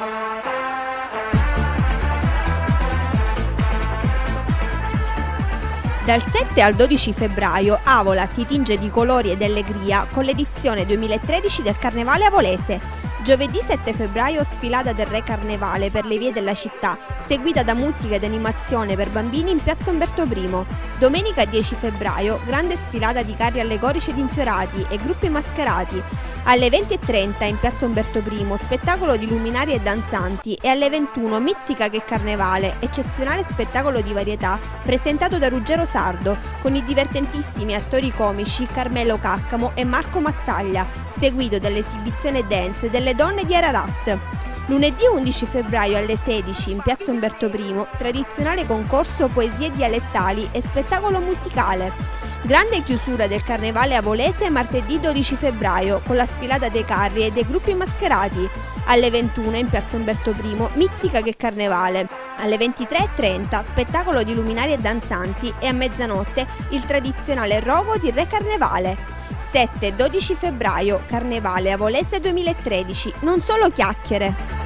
Dal 7 al 12 febbraio Avola si tinge di colori ed allegria con l'edizione 2013 del Carnevale Avolese. Giovedì 7 febbraio sfilata del Re Carnevale per le vie della città, seguita da musica ed animazione per bambini in piazza Umberto I. Domenica 10 febbraio grande sfilata di carri allegorici ed infiorati e gruppi mascherati. Alle 20:30 in piazza Umberto I spettacolo di luminari e danzanti e alle 21 Mizzica che Carnevale, eccezionale spettacolo di varietà presentato da Ruggero Sardo con i divertentissimi attori comici Carmelo Caccamo e Marco Mazzaglia, seguito dall'esibizione dance delle donne di Ararat. Lunedì 11 febbraio alle 16 in piazza Umberto I tradizionale concorso poesie dialettali e spettacolo musicale. Grande chiusura del Carnevale Avolese martedì 12 febbraio con la sfilata dei carri e dei gruppi mascherati. Alle 21 in piazza Umberto I Mizzica che Carnevale. Alle 23:30 spettacolo di luminari e danzanti e a mezzanotte il tradizionale rogo di Re Carnevale. 7-12 febbraio Carnevale Avolese 2013, non solo chiacchiere.